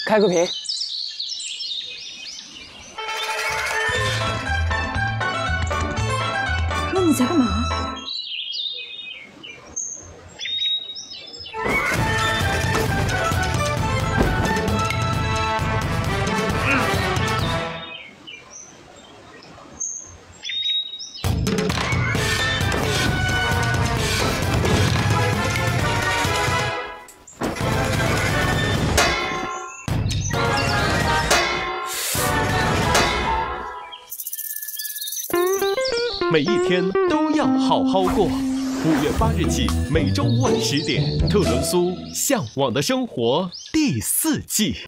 开个瓶。 那你在干嘛？ 每一天都要好好过。5月8日起，每周5晚10点，特仑苏《向往的生活》第4季。